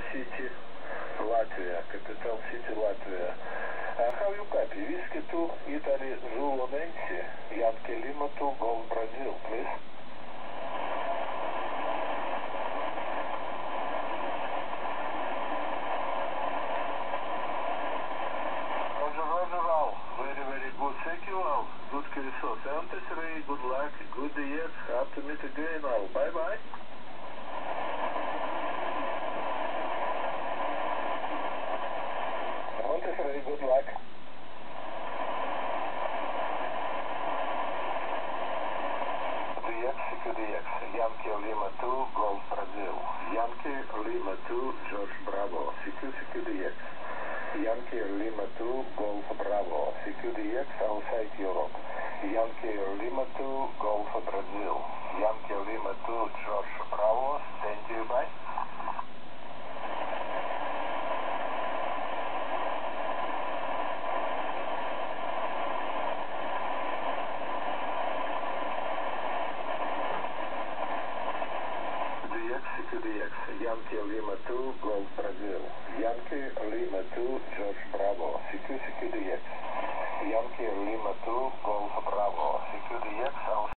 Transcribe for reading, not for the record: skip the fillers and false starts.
City, Latvia. Capital City, Latvia. How you copy? Whiskey 2, Italy, Zulu Nancy, Yankee Lima 2, Golf Brazil, please. Roger, Roger, Al. Very, very good. Thank you, Al. Good Kiriso. 73, good luck, good year. Hope to meet again, Al. Bye-bye. 73, good luck. DX, CQDX, Yankee Lima 2, Golf Brazil. Yankee Lima 2, George Bravo, CQDX. Yankee Lima 2, Golf Bravo, CQDX outside Europe. Yankee Lima 2, Golf Brazil. Yankee Lima 2, George Bravo, stand you by. DX, CQDX, Yankee Lima 2, Golf Brazil. Yankee Lima 2,